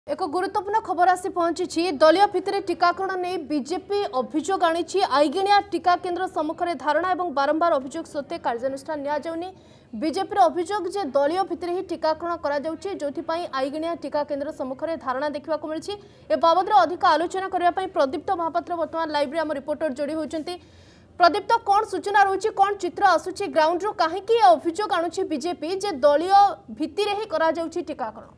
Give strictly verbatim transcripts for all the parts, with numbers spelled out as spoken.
एक गुरुत्वपूर्ण खबर आसी पहुंची दलीय भित्तिरे टीकाकरण नहीं बीजेपी अभियोग आनी आईगिणिया टीका केन्द्र सम्मुख में धारणा और बारंबार अभियोग सत्वे कार्यानुष्ठान नि बीजेपी अभियोग जे दलीय भित्तिरे ही टीकाकरण करा जाउछि जोथिपाई आईगिणिया टीका केन्द्र सम्मुख में धारणा देखा मिली ए बाबद अधिक आलोचना करने प्रदीप्त महापात्र बर्तमान लाइव आम रिपोर्टर जोड़ी होती। प्रदीप्त कौन सूचना रही कौन चित्र आसूची ग्राउंड रो कहीं अभियोग आणुछि बीजेपी जे दलीय भित्तिरे ही करा जाउछि टीकाकरण?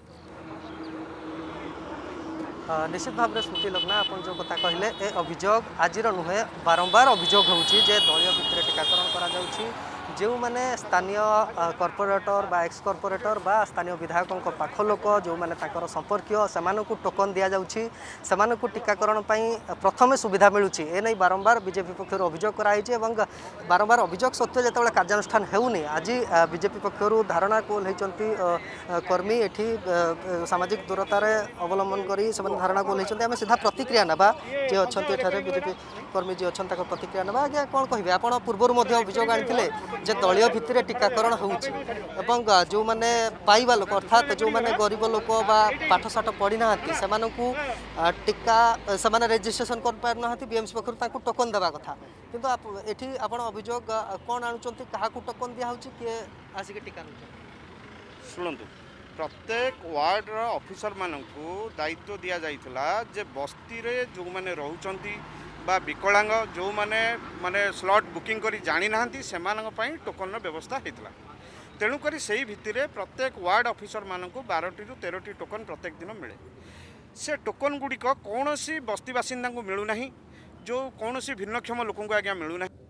निश्चित भाव में स्मृति लग्ना आप जो कथा कहले ए अभियोग आज नुहे बारंबार अभियोग होउछि जे दलीय भित्तिरे टीकाकरण करा जाउछि जो माने स्थानीय कॉर्पोरेटर बा एक्स कॉर्पोरेटर बा स्थानीय विधायकों पाख लोक जो माने ताकर संपर्कीय सेमानकु टोकन दिया जाउछि सेमानकु टीकाकरण पई प्रथमे सुविधा मिलुछि ए नै बारंबार बीजेपी पक्षरु अभियोग कराइछि एवं बारंबार अभियोग सत्वे जेतेबेले कार्यानुष्ठान हेउनी आज बीजेपी पक्षरु धारणा को लेचंती कर्मी एठी सामाजिक दूरतार अवलंबन करी सेमान धारणा को लेचंती आमे सीधा प्रतिक्रिया नबा जे अछंती एठारे बीजेपी कर्मी जे अछन ताकर प्रतिक्रिया नबा आज्ञा कोन कहिबे आपण पूर्वरु मध्ये अभियोग आनिथिले जे दलीय भित्तिरे टीकाकरण होउछि एवं जो माने पाइबा लोक अर्थात जो माने गरीब लोक बा पाठशाठ पढ़ी नाहंती सेमानकु टीका सेमाने रजिस्ट्रेशन कर पार नाहंती बीएमसी पखरु ताकु टोकन देबा कथा किंतु आप एठी आपण अभियोग कोन आणुचंती काहाकु टोकन दिया होउछि के आसी के टीका नउछ? सुनंतु प्रत्येक वार्ड रो ऑफिसर मानकु दायित्व दिया जाइतला जे बस्ती रे जो माने रहउचंती बा विकलांग जो माने माने स्लॉट बुकिंग करी जानी नाहंती सेमानक पई टोकन रो व्यवस्था हेतला तेणु करी सेही भित्तिरे प्रत्येक वार्ड ऑफिसर मानकु बारह टी रु तेरह टी टोकन प्रत्येक दिन मिले से टोकन गुड़िक कौनसी बस्ती बासिंदा को मिलू नहीं जो कौनसी भिन्नक्षम लोक को आज्ञा मिलू नहीं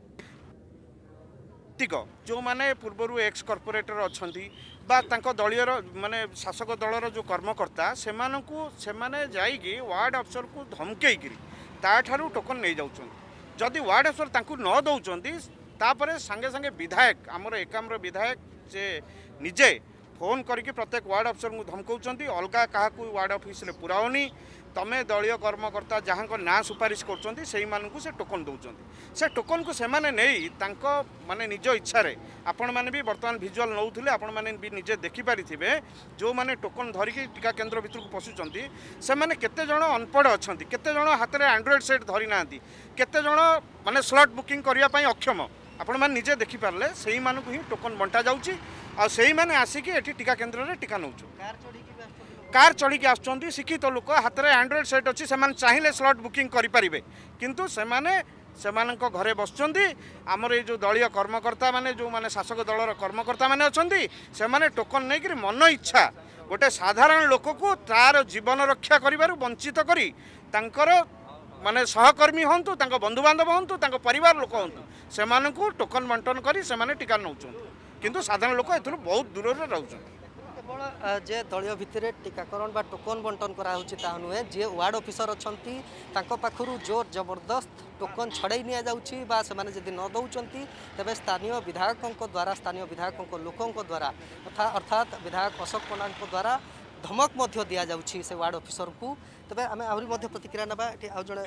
जो माने पूर्वरु एक्स कॉर्पोरेटर अछंती बा तांको दलीय माने शासक दलर जो कर्मकर्ता सेमानकु सेमाने जाइगी वार्ड अफसर को धमकेइगिरी ताठारु टोकन नहीं जाउछन जदि वार्ड अफसर तांकु न दउछंती तापरे संगे संगे विधायक आमर एकाम्र विधायक जे निजे फोन करके प्रत्येक वार्ड अफसर को धमकाउछंती अलगा काहाकु वार्ड ऑफिस रे पुराओनी तमे दलीय कर्मकर्ता जहाँ को ना सुपारिश करछंती सेही मानकु से टोकन दउछंती से टोकन को सेमाने नेई तांको माने निज इच्छा रे आपण माने भी वर्तमान विजुअल नउथिले आपण माने भी निजे देखि पारिथिबे जो माने टोकन धरिकी टीका केन्द्र भितर को पसुचंती से माने केते जण अनपढ़ अछंती केते जण हाथ रे एंड्रॉइड सेट धरि नांती केते जण माने स्लॉट बुकिंग करिया पई अक्षम आपण माने निजे देखि पारले सेही मानकु ही टोकन बंटा जाउची आ सेही माने आसीकी एठी टीका केन्द्र रे टीका नउछु कार चढ़ी आसुँच शिक्षित लोक हाथ में एंड्रॉइड सेट अच्छी से चाहिए स्लॉट बुकिंग करें किंतु से घरे बसुँच आमर ये जो दलीय कर्मकर्ता माने जो माने शासक दलर कर्मकर्ता माने अच्छी से माने टोकन नहीं कि मन इच्छा गोटे साधारण लोक को तार जीवन रक्षा कर वंचित करी तांकर माने सहकर्मी हूँ बंधु बांधव हूँ परिवार लोक हूँ से टोकन बंटन कर टीका नौ किंतु साधारण लोक ए बहुत दूर में रोच केवल जे दलीय भित्तिरे टीकाकरण बा टोकन बंटन करा होछि ता नुहे जे वार्ड ऑफिसर अछंती तांको पाखरु जोर जबरदस्त टोकन छड़ाई निया जाउछि बा से माने जदि न दउचंती तबे स्थानीय विधायकों द्वारा स्थानीय विधायकों लोकों द्वारा अर्थात विधायक अशोक प्रधान द्वारा धमक मध्य दिया जाउछि से वार्ड ऑफिसर को तबे आमे आहुरी मध्य प्रतिक्रिया नबा एठी आ जणे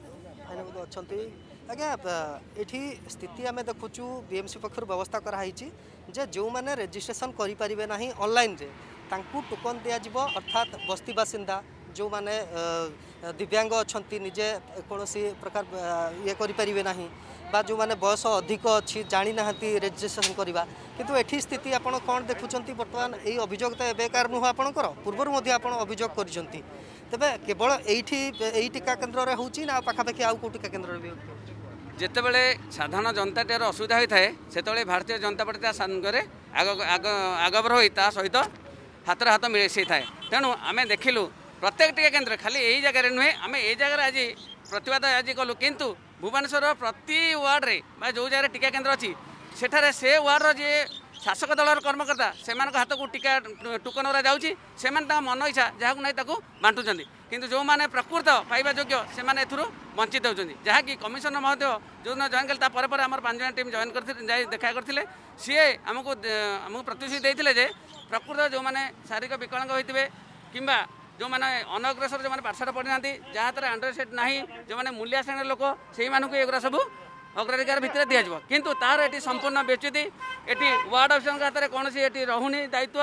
अछंती आज्ञा एठी स्थिति आमे देखुचु बीएमसी पक्षर व्यवस्था कराई जे जो माने रजिस्ट्रेशन करि परिबे नाही ऑनलाइन रे तांकु टोकन दिया जिवो अर्थात बस्ती बासिंदा जो माने दिव्यांग अछंती निजे कोनोसी प्रकार ये करि परिबे नाही बा जो माने बयस अधिक अछि जानि नाहंती रजिस्ट्रेशन करबा किंतु एठी स्थिति आपण कोन देखुचंती वर्तमान एई अभियोग त बेकार नुह आपणकर पूर्वर मध्ये आपण अभियोग करिसंती तबे केवल एठी एई टीका केन्द्र रे होउची ना पाखापाखि आउ को टीका केन्द्र रे भी जितेबले साधारण जनताटार असुविधा होता है से भारतीय जनता पार्टी सागर आग आग आगभर हो सहित हाथ हाथ मिसी थाए तेणु आम देखिलु प्रत्येक टीका केन्द्र खाली यही जगह नुहे आम यही जगह आज प्रतिवाद आज कलु किंतु भुवनेश्वर प्रति वार्ड्रे जो जगह टीका केन्द्र अच्छी सेठारे से वार्डर जी शासक दलर कर्मकर्ता से हाथ को टीका टोकन गुरा जाऊँगी से मन इच्छा जहाँ नहीं बांटुंट किंतु जो माने प्रकृत पाइबा योग्य से माने एथुरु वंचित होउछन्ती जहाँकि कमिशनर महोदय जो जॉइन कले तापर पर आम पांच जन टीम जॉइन कर देखा करथिले सी आमको आमको प्रतिश्रुति देइथिले जे प्रकृत जो माने शारीरिक विकलांग होइतिबे किंबा जो माने अनग्रसर जो माने पाठशाठ पढ़ी नांती जहाँ तरह एंड्रॉइड सेट नाही जो माने मूल्य श्रेणी लोक सेही मानकु एगुरा सब अग्राधिकार भितर दि जाव किंतु तार एटी संपूर्ण बेच्युति एटी वार्ड ऑफिसर हाथ में कौन सी रोनी दायित्व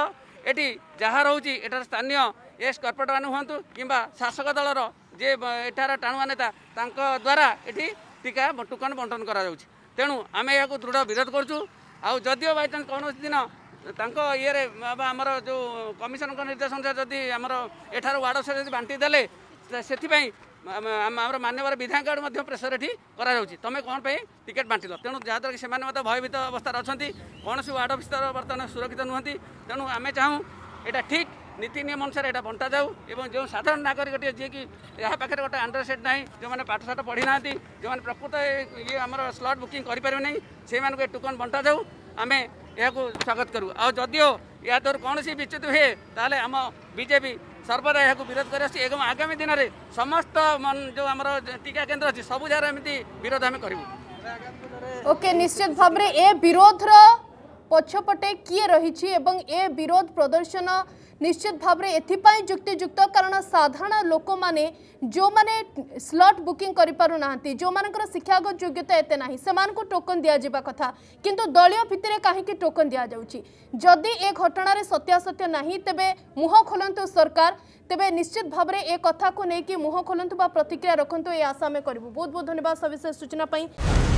एटी जहाँ रोचे एटार स्थानीय एस कर्पोरेटर मैंने हूँ कि शासक दलर जे एटार टाणुआ नेता द्वारा ये टीका टोकन बंटन करा तेणु आम या दृढ़ विरोध करुँ आदियो बाई चान्स कौन दिन ये आमर जो कमिशन निर्देशन जदि आमर एठार वार्ड से बांटी देले से आमर मान्यवर विधायक प्रेसर ये करा तुम कौन पे टिकेट बांटिल तेणु जहाँद्वारा कि से भयभीत अवस्था अच्छा कौन वार्ड अफिसर बर्तमान सुरक्षित नुहति तेणु आम चाहूँ यहाँ ठीक नीति नियम अनुसार यहाँ बंटा जाऊ और जो साधारण नागरिक जी कि यहाँ पाखे गोटे अंडरसेट ना जो मैंने पाठशाठ पढ़ी ना जो मैंने प्रकृत ये आम स्लट बुकिंग करें नहीं से टोकन बंटा जाऊ आम यह स्वागत करूँ आदियो या द्वारा कौन विच्युत हुए ताले आम बीजेपी सर्वदा यह विरोध कर आगामी दिन में समस्त जो आम टीका केन्द्र अच्छी सब जगह एमती विरोध आम करूँ। ओके निश्चित भाव में ए विरोध पछपटे किए रही एवं ए विरोध प्रदर्शन निश्चित भाव में एथिपाई युक्तियुक्त कारण साधारण लोक माने जो माने स्लॉट बुकिंग करि पारु नाहंती जो मानकर शिक्षागत योग्यता एते नाही समान को टोकन दिया जिबा कथा किंतु दलीय भित्तिरे काहेकि टोकन दिया जाउची जदि ए घटना रे सत्यासत्य नाही तेबे मुह खोलंतु सरकार तेबे निश्चित भाव में ए कथा को नेकी मुह खोलंतु बा प्रतिक्रिया रखंतु ए आशा में करबु। बहुत बहुत धन्यवाद सविशेष सूचना पई।